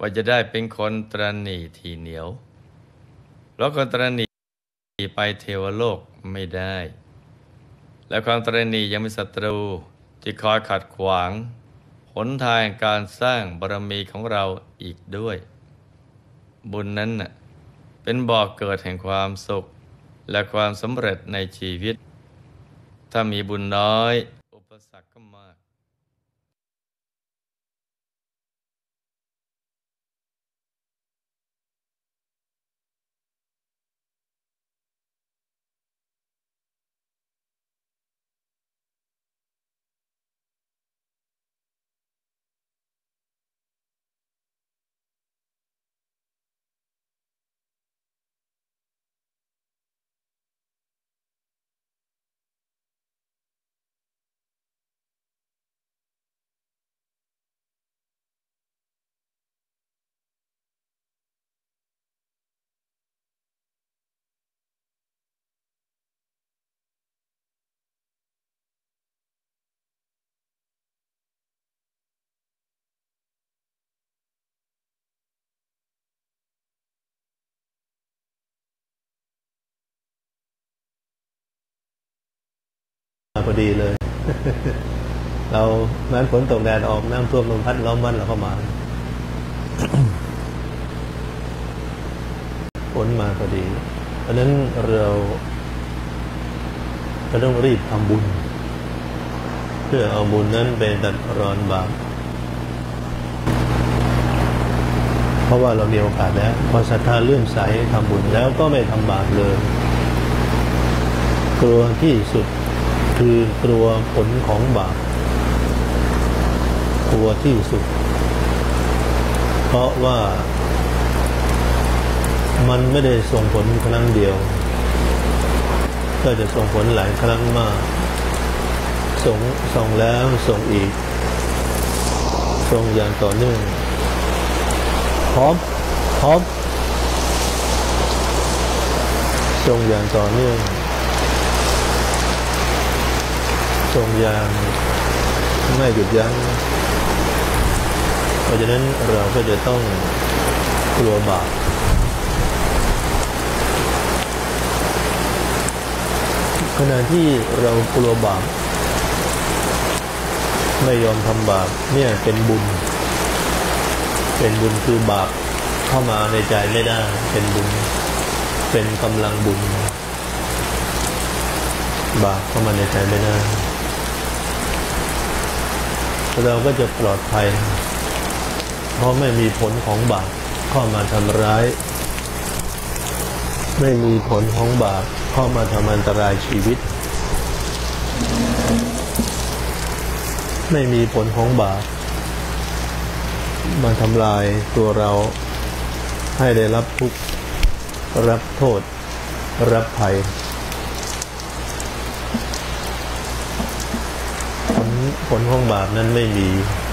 ว่าจะได้เป็นคนตระหนี่ทีเหนียวเพราะคนตระหนี่ไปเทวโลกไม่ได้และความตระหนี่ยังมีศัตรูที่คอยขัดขวางหนทางการสร้างบารมีของเราอีกด้วยบุญนั้นน่ะเป็นบ่อกเกิดแห่งความสุขและความสำเร็จในชีวิตถ้ามีบุญน้อยอุปสรรคก็มากพอดีเลย เราแม้ฝนตกแดดออกน้ำท่วมลมพัดล้อมวันเราก็มา ฝนมาพอดีเพราะนั้นเราต้องรีบทำบุญเพื่อเอาบุญนั้นไปดัดรอนบาปเพราะว่าเรามีโอกาสแล้วพอศรัทธาเลื่อมใสทำบุญแล้วก็ไม่ทำบาปเลยกลัวที่สุดคือกลัวผลของบาปกลัวที่สุดเพราะว่ามันไม่ได้ส่งผลครั้งเดียวก็จะส่งผลหลายครั้งมากส่งแล้วส่งอีกส่งอย่างต่อเนื่องพร้อมส่งอย่างต่อเนื่องส่งอย่างไม่หยุดยั้งเพราะฉะนั้นเราก็จะต้องกลัวบาปขณะที่เรากลัวบาปไม่ยอมทำบาปเนี่ยเป็นบุญคือบาปเข้ามาในใจไม่ได้เป็นบุญเป็นกำลังบุญบาปเข้ามาในใจไม่ได้เราก็จะปลอดภัยเพราะไม่มีผลของบาปเข้ามาทำร้ายไม่มีผลของบาปเข้ามาทำอันตรายชีวิตไม่มีผลของบาปมาทำลายตัวเราให้ได้รับทุกข์รับโทษรับภัยผลของบาปนั้นไม่มี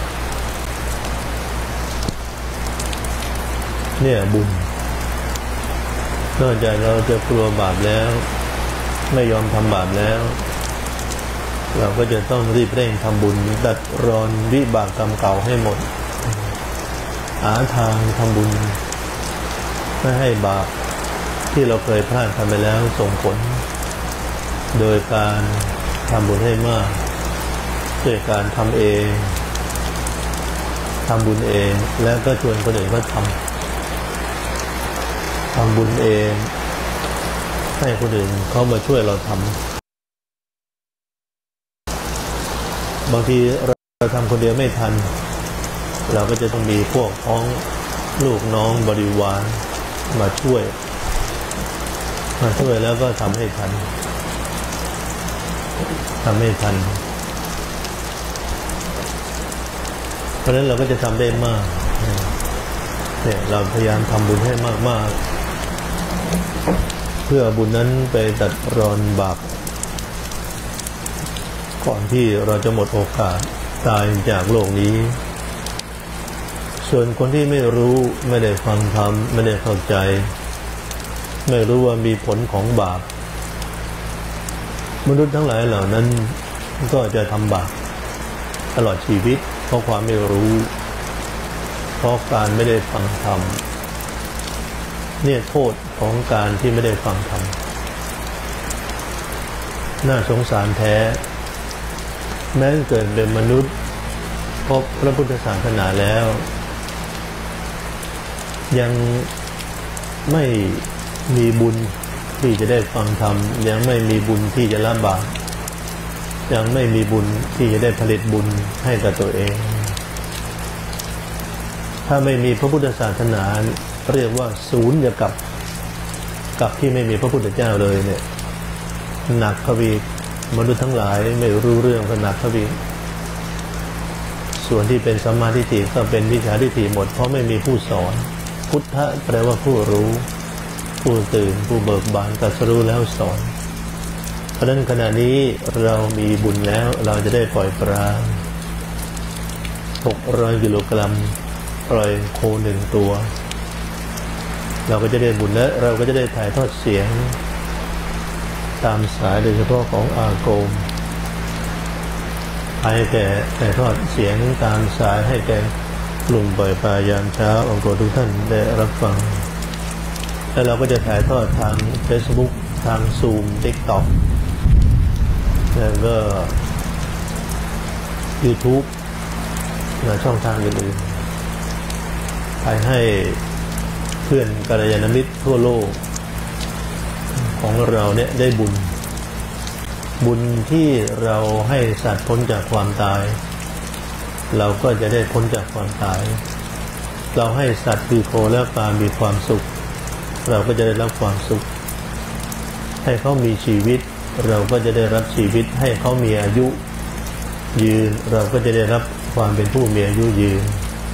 เนี่ยบุญนอกจากเราจะกลัวบาปแล้วไม่ยอมทำบาปแล้วเราก็จะต้องรีบเร่งทำบุญดัดรอนวิบากกรรมเก่าให้หมดหาทางทำบุญไม่ให้บาปที่เราเคยพลาดทำไปแล้วส่งผลโดยการทำบุญให้มากด้วยการทำเองทำบุญเองแล้วก็ชวนคนอื่นมาทำบุญเองให้คนอื่นเขามาช่วยเราทำบางทีเราทำคนเดียวไม่ทันเราก็จะต้องมีพวกพ้องลูกน้องบริวารมาช่วยแล้วก็ทำให้ทันเพราะฉะนั้นเราก็จะทำได้มากเนี่ยเราพยายามทำบุญให้มากๆเพื่อบุญนั้นไปตัดรอนบาปก่อนที่เราจะหมดโอกาสตายจากโลกนี้ส่วนคนที่ไม่รู้ไม่ได้ฟังธรรมไม่ได้เข้าใจไม่รู้ว่ามีผลของบาปมนุษย์ทั้งหลายเหล่านั้นก็จะทำบาปตลอดชีวิตเพราะความไม่รู้เพราะการไม่ได้ฟังธรรมเนี่ยโทษของการที่ไม่ได้ฟังธรรมน่าสงสารแท้แม้เกิดเป็นมนุษย์พบพระพุทธศาสนาแล้วยังไม่มีบุญที่จะได้ฟังธรรมยังไม่มีบุญที่จะละบาปยังไม่มีบุญที่จะได้ผลิตบุญให้กับตัวเองถ้าไม่มีพระพุทธศาสนาเรียกว่าศูนย์กับที่ไม่มีพระพุทธเจ้าเลยเนี่ยหนักเข้าไปมนุษย์ทั้งหลายไม่รู้เรื่องก็หนักเข้าไปส่วนที่เป็นสัมมาทิฏฐิก็เป็นวิชาทิฏฐิหมดเพราะไม่มีผู้สอนพุทธะแปลว่าผู้รู้ผู้ตื่นผู้เบิกบานตรัสรู้แล้วสอนเพราะฉะนั้นขณะนี้เรามีบุญแล้วเราจะได้ปล่อยปลา600 กิโลกรัมปล่อยโค1 ตัวเราก็จะได้บุญและเราก็จะได้ถ่ายทอดเสียงตามสายโดยเฉพาะของอาโกมให้แก่ถ่ายทอดเสียงตามสายให้แก่กลุ่มปล่อยปลายามเช้าองค์โปรดทุกท่านได้รับฟังแล้วเราก็จะถ่ายทอดทาง Facebook ทาง Zoom TikTok แล้วก็ YouTube และช่องทางอื่นๆไปให้เพื่อนกัลยาณมิตรทั่วโลกของเราเนี่ยได้บุญที่เราให้สัตว์พ้นจากความตายเราก็จะได้พ้นจากความตายเราให้สัตว์คือโคและปลามีความสุขเราก็จะได้รับความสุขให้เขามีชีวิตเราก็จะได้รับชีวิตให้เขามีอายุยืนเราก็จะได้รับความเป็นผู้มีอายุยืน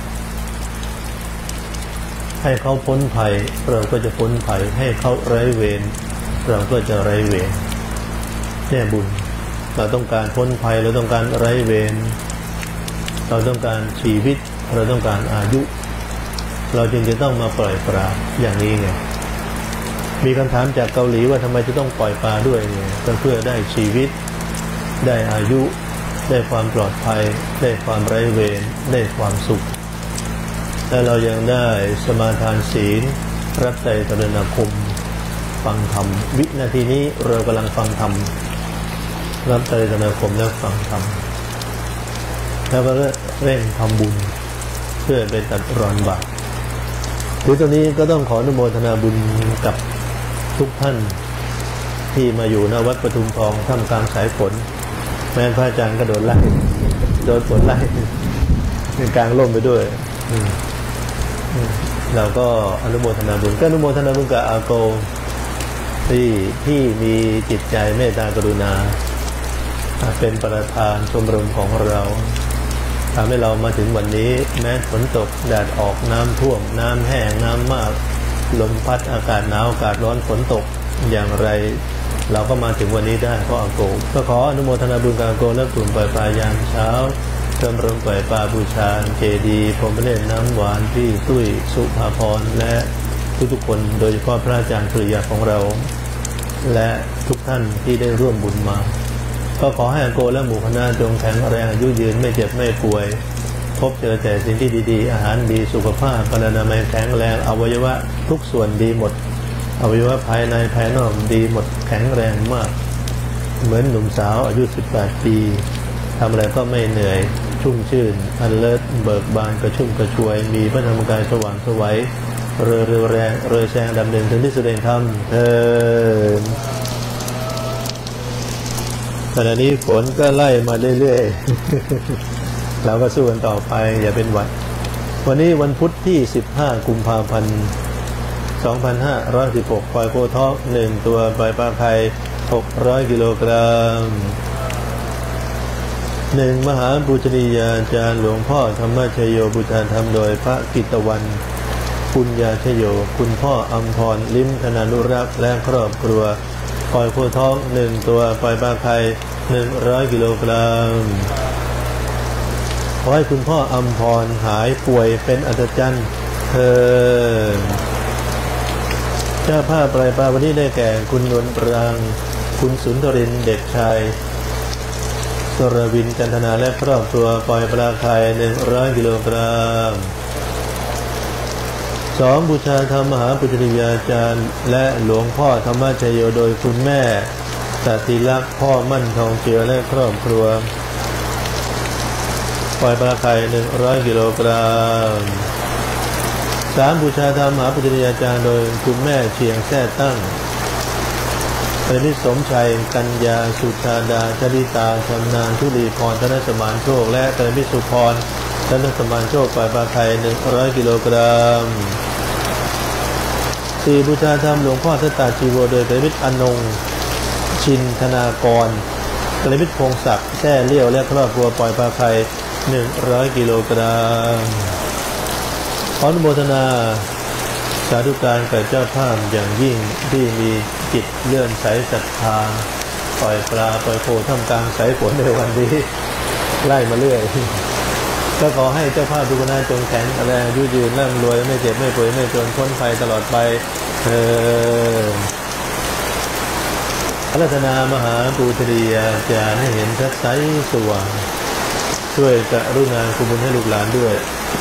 ให้เขาพ้นภัยเราก็จะพ้นภัยให้เขาไร้เวรเราก็จะไร้เวรเนี่ยบุญเราต้องการพ้นภัยเราต้องการไร้เวรเราต้องการชีวิตเราต้องการอายุเราจึงจะต้องมาปล่อยปลาอย่างนี้ไงมีคำถามจากเกาหลีว่าทำไมจะต้องปล่อยปลาด้วยเนี่ยก็เพื่อได้ชีวิตได้อายุได้ความปลอดภัยได้ความไร้เวรได้ความสุขและเรายังได้สมาทานศีลรับใจตระหนักคมฟังธรรมวินาทีนี้เรากำลังฟังธรรมรับใจตระหนักคมและฟังธรรมแล้วก็เร่งทำบุญเพื่อเป็นตัดรอนบาปหรือตอนนี้ก็ต้องขออนุโมทนาบุญกับทุกท่านที่มาอยู่ณวัดปทุมทองท่ามกลางสายฝนแม้พระอาจารย์ก็โดนไล่โดนฝนไล่เป็นกลางร่มไปด้วยเราก็อนุโมทนาบุญก็อนุโมทนาบุญกับอาโกที่มีจิตใจเมตตากรุณาเป็นประธานชมรมของเราทำให้เรามาถึงวันนี้แม้ฝนตกแดดออกน้ำท่วมน้ำแห้งน้ำมากลมพัดอากาศหนาวอากาศร้อนฝนตกอย่างไรเราก็มาถึงวันนี้ได้เพราะอาโกก็ขออนุโมทนาบุญกับอาโกและกลุ่มปล่อยปลายามเช้าชมรมปล่อยปลาบูชาเจดีย์พรหมเล่นน้ำหวานพี่ตุ้ยสุภาพรและทุกๆคนโดยเฉพาะพระอาจารย์สุริยะของเราและทุกท่านที่ได้ร่วมบุญมาก็ขอให้อาโกและหมู่คณะจงแข็งแรงอายุยืนไม่เจ็บไม่ป่วยพบเจอแต่สิ่งที่ดีๆอาหารดีสุขภาพพรรณนามัยแข็งแรงอวัยวะทุกส่วนดีหมดอวัยวะภายในภายนอกดีหมดแข็งแรงมากเหมือนหนุ่มสาวอายุ18 ปีทำอะไรก็ไม่เหนื่อยชุ่มชื่นอันเลิศเบิกบานกระชุ่มกระชวยมีพระธรรมกายสว่างไสวเรือแรงเรือแซงดำเนินถึงที่สุดแห่งธรรมขณะนี้ฝนก็ไล่มาเรื่อยๆเราก็สู้กันต่อไปอย่าเป็นหวัดวันนี้วันพุธที่15 กุมภาพันธ์ 2516ปล่อยโคทอก1 ตัวปล่อยปลาไข่600 กิโลกรัม1มหาบูชนียาจารย์หลวงพ่อธรรมชโยบูชาธรรมโดยพระกิตตวันปุญญาชโยคุณพ่ออำพรลิ้มธนานุรักษ์และครอบครัวปล่อยโคท้อง1 ตัวปล่อยปลาไข่100 กิโลกรัมขอให้คุณพ่ออำพรหายป่วยเป็นอัศจรรย์เถิดเจ้าภาพปล่อยปลาวันนี้ได้แก่คุณนวลปรางคุณสุนทรินเด็กชายสรวินจันทนาและครอบครัวปล่อยปลาไข่100 กิโลกรัม 2. บูชาธรรมมหาปุจจริยาจารย์และหลวงพ่อธรรมชโยโดยคุณแม่สติลักษณ์พ่อมั่นทองเจือและครอบครัวปล่อยปลาไข่100 กิโลกรัม 3. บูชาธรรมมหาปุจจริยาจารย์โดยคุณแม่เชียงแท้ตั้งพระนิสมชัยกัญญาสุชาดาจริตาชำนาญทุลีพรธนสมานโชคและพระนิสุพรธนสมานโชคปล่อยปลาไข่100 กิโลกรัม 4. บูชาธรรมหลวงพ่อทัตตาชีโวโดยพระนิสอนงชินธนากรพระนิสพงศักดิ์แท้เลี้ยวและครอบครัวปล่อยปลาไข่100 กิโลกรัม ขออนุโมทนาสาธุการแก่เจ้าภาพอย่างยิ่งที่มีจิตเลื่อนใสศรัทธาปล่อยปลาปล่อยโคท่ามกลางสายฝนในวันนี้ไล่มาเรื่อยก็ขอให้เจ้าภาพทุกคณะจงแข็งแรงยืดยืนร่ำรวยไม่เจ็บไม่ป่วยไม่จนพ้นภัยตลอดไปอาราธนามหาปุจจริยาจารย์ให้เห็นชัดใสสว่างช่วยกรุณาคุณบุญให้ลูกหลานด้วย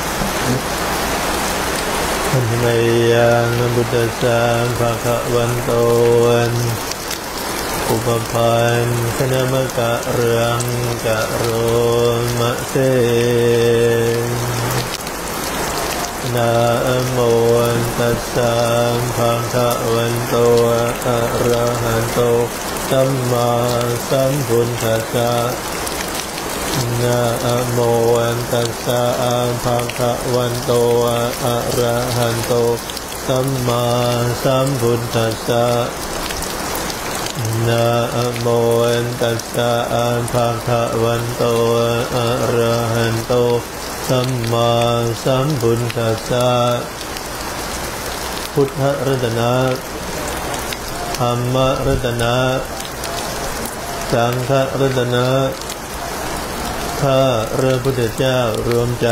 ธัมมัยยังพุทธัสสะภะคะวันโตอุปปันคณมกะเรืองกะโรมะเสนะโมตัสสะภะคะวันโตอะระหะโตสัมมาสัมพุทธัสสะนะโมตัสสะภะคะวันโตอะระหะโตสัมมาสัมพุทธัสสะนะโมตัสสะภะคะวันโตอะระหะโตสัมมาสัมพุทธัสสะพุทธรัตนะธัมมรัตนะสังฆรัตนะข้าพระพุทธเจ้ารวมใจ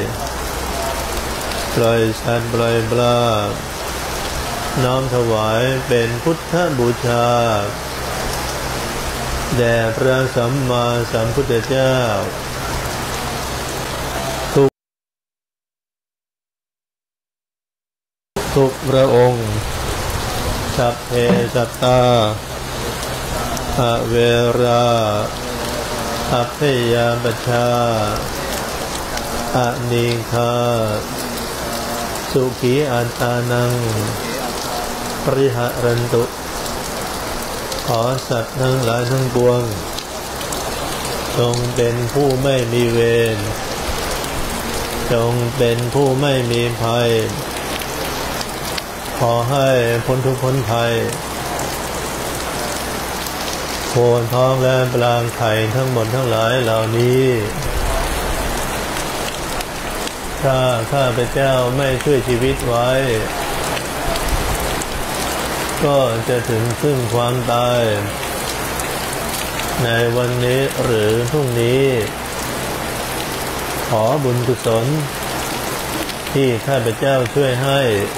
ปล่อยสัตว์ปล่อยปลาน้อมถวายเป็นพุทธบูชาแด่พระสัมมาสัมพุทธเจ้าทุกพระองค์สัพเพสัตตาอเวราอัพพยาปัชชาอนิฆาสุขีอัตตานังปริหารันตุขอสัตว์ทั้งหลายทั้งปวงจงเป็นผู้ไม่มีเวรจงเป็นผู้ไม่มีภัยขอให้พ้นทุกข์พ้นภัยโคนท้องและปรางไข่ทั้งหมดทั้งหลายเหล่านี้ถ้าข้าพเจ้าไม่ช่วยชีวิตไว้ก็จะถึงซึ่งความตายในวันนี้หรือพรุ่งนี้ขอบุญกุศลที่ข้าพเจ้าช่วยให้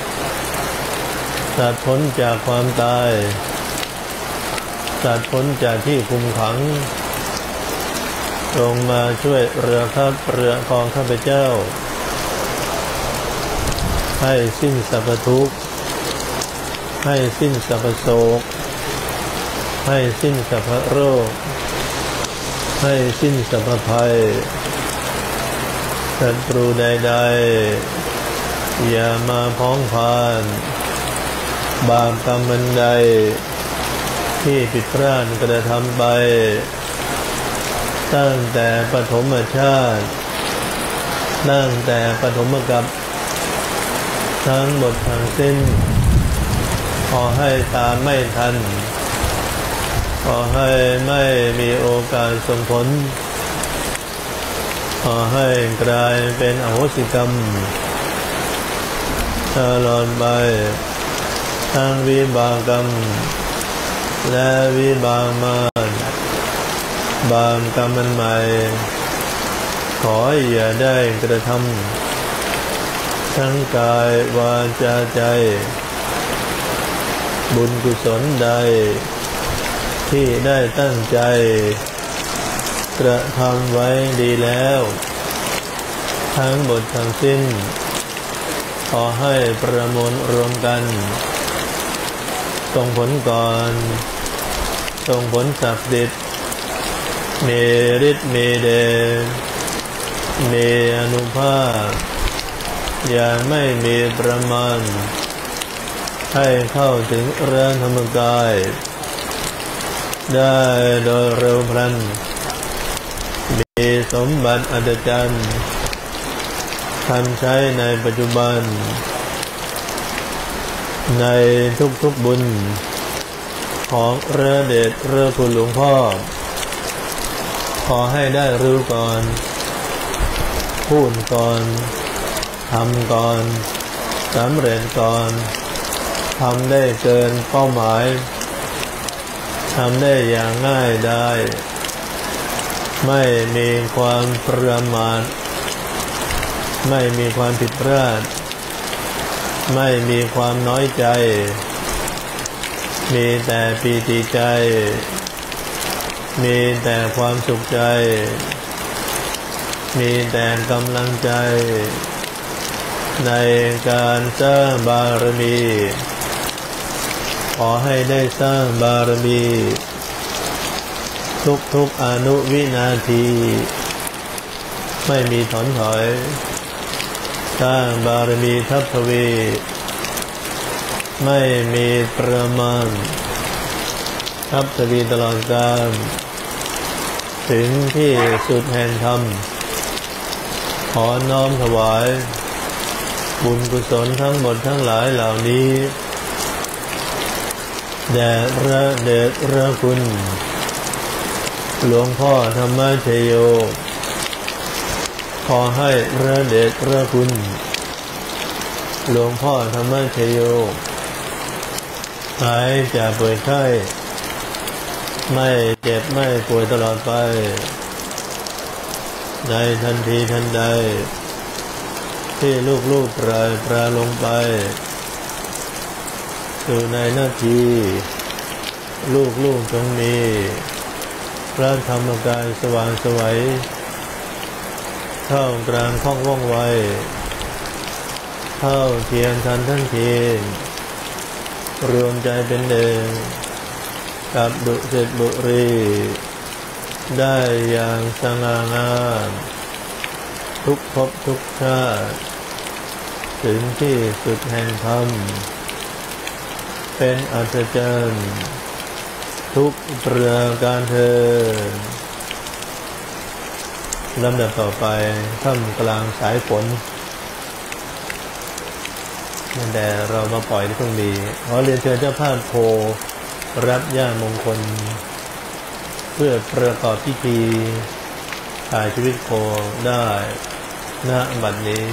สัตว์พ้นจากความตายสัตว์พ้นจากที่คุมขังลงมาช่วยเรือข้าเรือของข้าพเจ้าให้สิ้นสรรพทุกข์ให้สิ้นสรรพโศกให้สิ้นสรรพโรคให้สิ้นสรรพภัยศัตรูใดๆอย่ามาพ้องพานบาปกรรมอันใดที่ผิดพลาดกระทำไปตั้งแต่ปฐมชาติตั้งแต่ปฐมกัปทั้งหมดทั้งสิ้นขอให้ตามไม่ทันขอให้ไม่มีโอกาสส่งผลขอให้กลายเป็นอโหสิกรรมตลอดไปทั้งวิบากกรรมและวิบากมารบาปกรรมอันใหม่ขออย่าได้กระทำทั้งกายวาจาใจบุญกุศลใดที่ได้ตั้งใจกระทำไว้ดีแล้วทั้งหมดทั้งสิ้นขอให้ประมวลรวมกันส่งผลก่อนส่งผลศักดิ์สิทธิ์มีฤทธิ์มีเดชมีอานุภาพอย่างไม่มีประมาณให้เข้าถึงเรือนธรรมกายได้โดยเร็วพลันมีสมบัติอัศจรรย์ทันใช้ในปัจจุบันในทุกบุญของพระเดชพระคุณหลวงพ่อขอให้ได้รู้ก่อนพูดก่อนทำก่อนสำเร็จก่อนทำได้เกินเป้าหมายทำได้อย่างง่ายได้ไม่มีความประมาทไม่มีความผิดพลาดไม่มีความน้อยใจมีแต่ปีติใจมีแต่ความสุขใจมีแต่กำลังใจในการสร้างบารมีขอให้ได้สร้างบารมีทุกอนุวินาทีไม่มีถอนถอยสร้างบารมีทัพทวีไม่มีประมาณทัพทวีตลอดกาลถึงที่สุดแห่งธรรมขอน้อมถวายบุญกุศลทั้งหมดทั้งหลายเหล่านี้แด่พระเดชพระคุณหลวงพ่อธรรมชโยขอให้พระเดชพระคุณหลวงพ่อธรรมชโยหายจากป่วยไข้ไม่เจ็บไม่ป่วยตลอดไปในทันทีทันใดที่ลูกปลาลงไปสู่ในนาทีลูกจงมีพระธรรมกายสว่างไสวท่ามกลางห้องว่องไวเท่าเทียมทันทันทีรวมใจเป็นหนึ่งกับดุสิตบุรีได้อย่างสง่างามทุกภพทุกชาติถึงที่สุดแห่งธรรมเป็นอัศจรรย์ทุกประการเถิดลำดับต่อไปท่ามกลางสายฝนนั่นแต่เรามาปล่อยในพรุ่งนี้ขอเรียนเชิญเจ้าภาพโพรับย่ามงคลเพื่อประกอบพิธีถ่ายชีวิตโคได้ณบัดนี้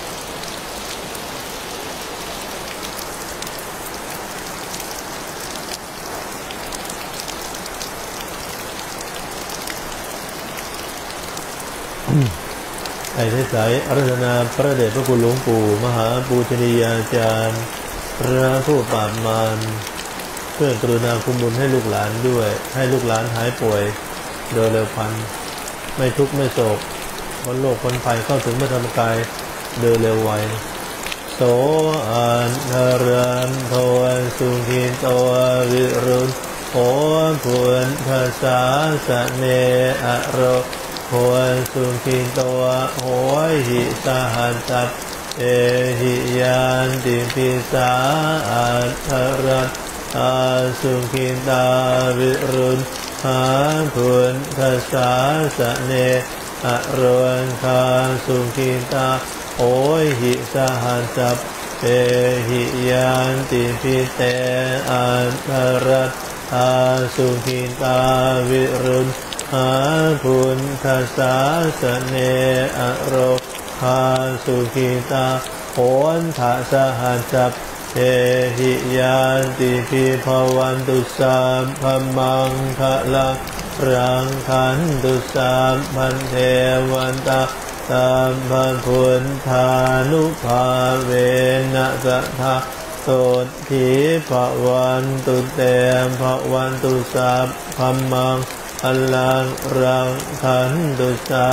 ไอ้สายอาราธนาพระเดชพระคุณหลวงปู่มหาปูชนียาจารย์พระผู้ปราบมารเพื่อกรุณาคุ้มบุญให้ลูกหลานด้วยให้ลูกหลานหายป่วยโดยเร็วพลันไม่ทุกข์ไม่โศกพ้นโรคพ้นภัยเข้าถึงพระธรรมกายโดยเร็วไวโสอันทรันโทสุขิโตวิรุณโหพุนทสาสะเนอโรโหสุขิโตโหหิสหัสสัพเอหิยานติปิสาอันทรันอาสุขิตาวิรุณหาพุนทสาสะเนอโรนคาสุขิตาโอหิสหัสสัพเอหิยานติปิเตอันทรัตอาสุขิตาวิรุณหาพุนทสาสะเนอโรคาสุขิตาโอนทะสหัสสัพเอหิยานติปิภวันตุสัมภมังคะลังรังขันตุสัมพันเทวันตาสัมพันพุนธานุภาเวนะสัทธาโสทิภวันตุเตมภวันตุสัพพมังอลังรังขันตุสัพพ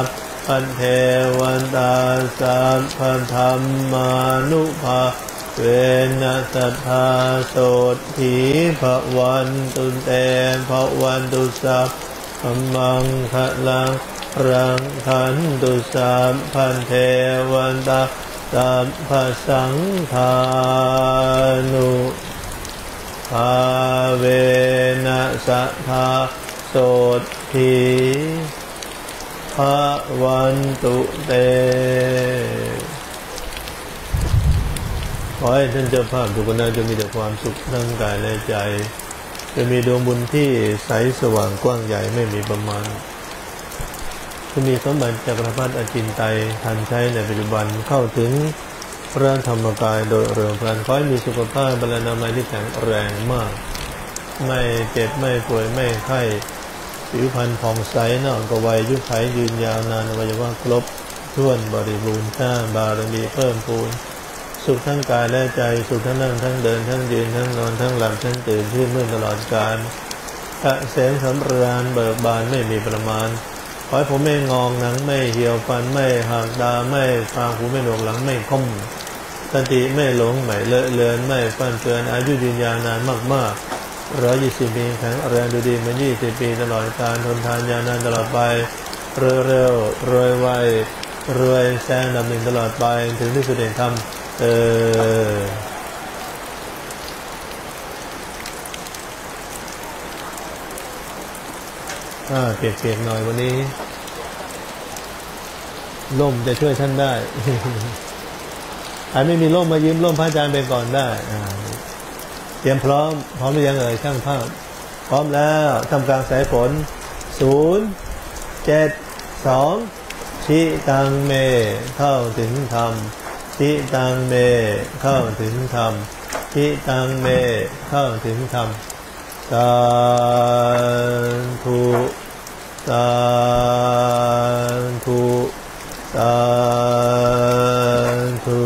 พันเทวันตาสัพพันธรรมานุภาเวนัสสัทธาโสถีภวันตุเตภวันตุสัพพมังคะลังรังขันตุสัพพันเทวันตาสัพพสังฆานุภาเวนัสสัทธาโสถีภวันตุเตขอให้ท่านเจ้าภาพทุกคนจะมีแต่ความสุขทั้งกายและใจจะมีดวงบุญที่ใสสว่างกว้างใหญ่ไม่มีประมาณจะมีสมบัติจักรพรรดิอจินไตยทันใช้ในปัจจุบันเข้าถึงพระธรรมกายโดยเร็วพลันขอให้มีสุขภาพบรรณามัยที่แข็งแรงมากไม่เจ็บไม่ป่วยไม่ไข้ผิวพรรณผ่องใสหน้าก็วัยยุคไขยืนยาวนานอวัยวะครบถ้วนบริบูรณ์สร้างบารมีเพิ่มพูนสุขทั้งกายและใจสุขทั้งนั่งทั้งเดินทั้งยืนทั้งนอนทั้งหลับทั้งตื่นชื่นมื่นตลอดกาลเกษมสำราญเบิกบานไม่มีประมาณขอให้ผมไม่งองหนังไม่เหี่ยวฟันไม่หักตาไม่ฟางหูไม่หนวกหลังไม่คมสติไม่หลงไม่เลอะเลือนไม่ฟันเฟือนอายุยืนยาวนานมาก120 ปีแข็งแรงดูดีมา20 ปีตลอดกาลทนทานยาวนานตลอดไปเร็วรวยไวรวยแซงอันดับหนึ่งตลอดไปถึงที่สุดแห่งธรรมเปียกๆหน่อยวันนี้ร่มจะช่วยท่านได้ ไม่มีร่มมายืมร่มพระอาจารย์ไปก่อนได้เตรียมพร้อมหรือยังช่างภาพพร้อมแล้วทำกลางสายฝน0 7 2ชิตังเมเข้าถึงธรรมชิตังเมเข้าถึงธรรมชิตังเมเข้าถึงธรรมสาธุสาธุสาธุ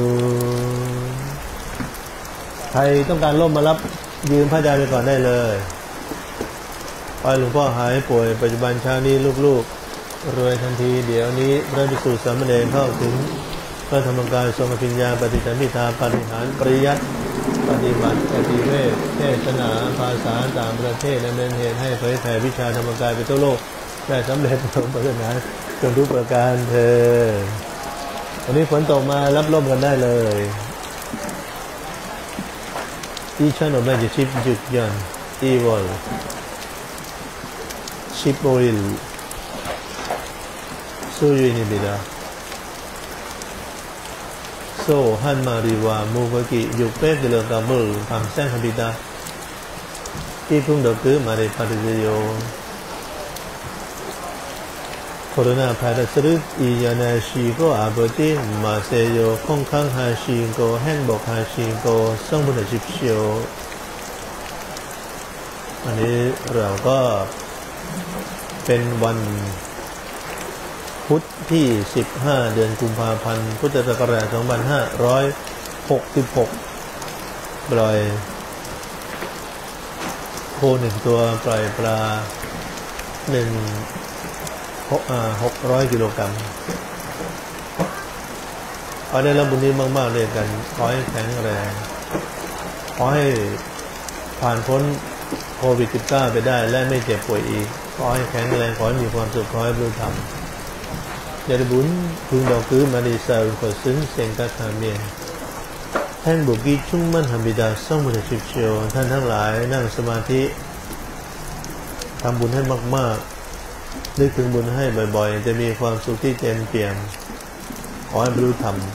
ใครต้องการร่มมารับยืมพระอาจารย์ไปก่อนได้เลยพอหลวงพ่อหายป่วยปัจจุบันเช้านี้ลูกๆรวยทันทีเดี๋ยวนี้พระภิกษุสามเณรเข้าถึงพระธรรมกายทรงอภิญญาปฏิสัมภิทาปฏิหารปริยัติปฏิบัติปฏิเวทเทศนาภาษาต่างประเทศดำเนินเหตุให้เผยแผ่วิชาธรรมกายไปทั่วโลกได้สำเร็จสมปรารถนาจนทุกประการเถิดวันนี้ฝนตกมารับร่มกันได้เลยที่ชนบทจะชิปจุดยันอีวอลชิปโออิลสู้ยูนิบิดาโซฮันมาริวามูกกิยุเปกเดลตาบุลทำแสงขบิดาที่พุ่งดอกคือมาเรปาริเซโยโคโรนาไวรัสรึอียานาชีโกอาบติมาเซโยคงคังฮาชิงโกแห่งบอกฮาชิงโกส่งบุญจิบเชียวอันนี้เราก็เป็นวันพุธที่15เดือนกุมภาพันธ์พุทธศักราช2566ปล่อยโค1ตัวปล่อยปลา600 กิโลกรัมขอได้รับบุญนี้มากๆเลยกันขอให้แข็งแรงขอให้ผ่านพ้นโควิด -19 ไปได้และไม่เจ็บป่วยอีกขอให้แข็งแรงขอให้มีความสุขขอให้บรรลุธรรมอย่าได้บุญพึงดอกคือมาดีเซลขอซึ้งเสียงกัดหาเมียนแท่นบุกีชุ่มมั่นธรรมิดาส่งบุญชิบเชียวท่านทั้งหลายนั่งสมาธิทำบุญให้มากๆนึกถึงบุญให้บ่อยๆจะมีความสุขที่เต็มเปี่ยมขอให้บรรลุธรรม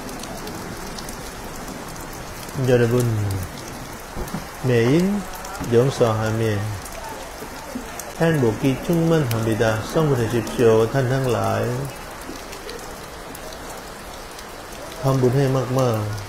อย่าได้บุญเมียนยงสอหาเมียนแท่นบุกีชุ่มมั่นธรรมิดาส่งบุญชิบเชียวท่านทั้งหลายทำบุญให้มากๆ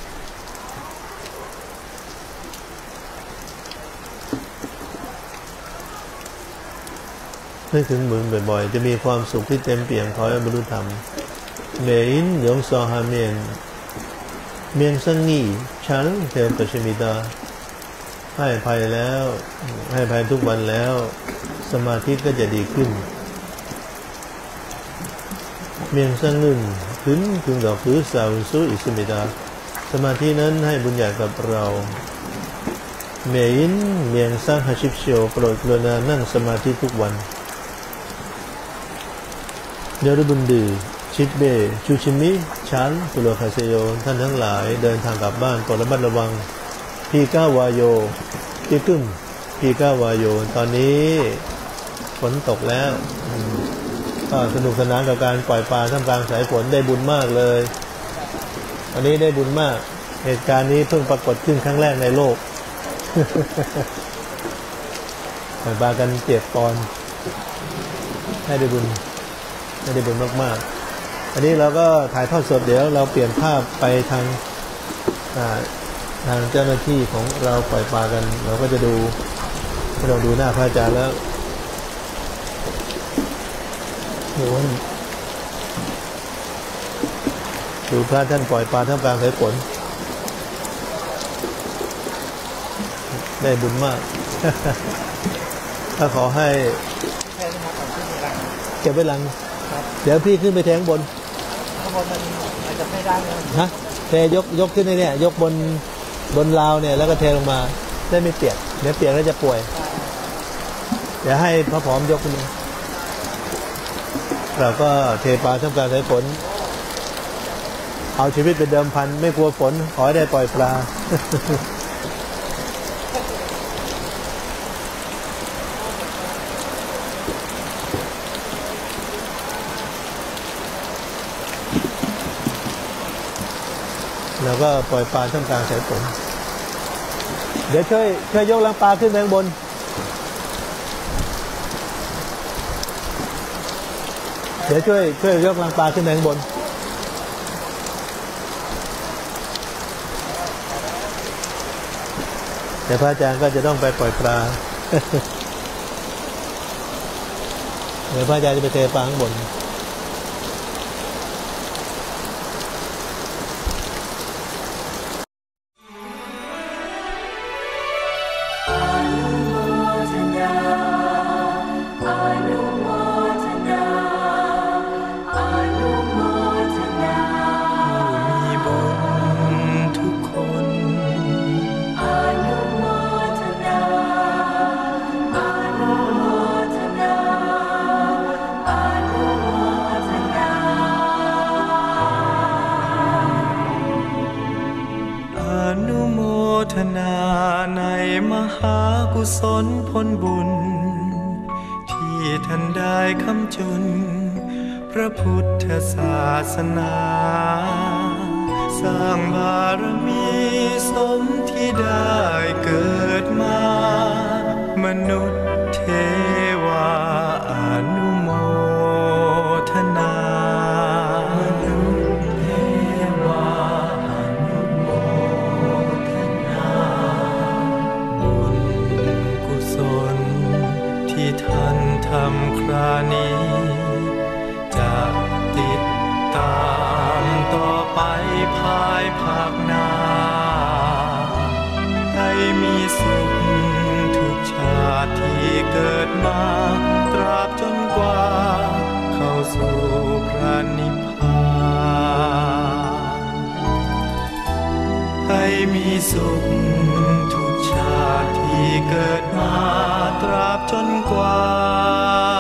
นึกถึงบุญบ่อยๆจะมีความสุขที่เต็มเปี่ยมขอให้บรรลุธรรมเมียนยงสอหาเมียนเมียนสังงีฉันเทวปชมิดาให้อภัยแล้วให้อภัยทุกวันแล้วสมาธิก็จะดีขึ้นขเมียงสังนึนขึ้นพึงดอกคือสาวสู้อิสมิดาสมาธินั้นให้บุญใหญ่กับเราเมียนเมียงสร้างฮัชิบเชียวโปรดกรุณานั่งสมาธิทุกวันเดรุบุญดือชิดเบชูชิมิชันกุโลคาเซโยท่านทั้งหลายเดินทางกลับบ้านโปรดระมัดระวังพีก้าวายโยพีกึ่มพีก้าวายโยตอนนี้ฝนตกแล้วก็สนุกสนานกับการปล่อยปลาท่ามกลางสายฝนได้บุญมากเลยอันนี้ได้บุญมากเหตุการณ์นี้เพิ่งปรากฏขึ้นครั้งแรกในโลกปล่อยปลากันเปียกปอนให้ได้บุญมากๆอันนี้เราก็ถ่ายทอดสดเดี๋ยวเราเปลี่ยนภาพไปทางเจ้าหน้าที่ของเราปล่อยปลากันเราก็จะดูให้เราดูหน้าพระอาจารย์แล้วโอ้ยดูพระท่านปล่อยปลาท่ามกลางสายฝนได้บุญมากถ้าขอให้เก็บไว้หลังเดี๋ยวพี่ขึ้นไปแทงบนข้างบนมันอาจจะไม่ได้เลยฮะเทยกขึ้นเนี่ยยกบนราวเนี่ยแล้วก็เทลงมาได้ไม่เปียกเดี๋ยวเปียกแล้วจะป่วยเดี๋ยวให้พระผอมยกขึ้นเราก็เทปลาท่ามกลางสายฝนเอาชีวิตเป็นเดิมพันไม่กลัวฝนขอให้ได้ปล่อยปลาแล้วก็ปล่อยปลาท่ามกลางสายฝนเดี๋ยวช่วยยกลังปลาขึ้นไปข้างบนเดี๋ยวช่วยยกลังปลาขึ้นไปข้างบนเดี๋ยวพระอาจารย์ก็จะต้องไปปล่อยปลาเดี๋ยวพระอาจารย์จะไปเทปลาข้างบนในมหากุศลผลบุญที่ท่านได้คำจุนพระพุทธศาสนาสร้างบารมีสมที่ได้เกิดมามนุษย์เทวาอนุโมทนามนุษย์เทวาอนุโมทนาบุญกุศลที่ท่านทำครานี้จะติดตามต่อไปภายภาคหน้าให้มีสุขทุกชาติที่เกิดมาตราบจนกว่าเข้าสู่พระนิพพานให้มีสุขทุกชาติที่เกิดมาตราบจนกว่า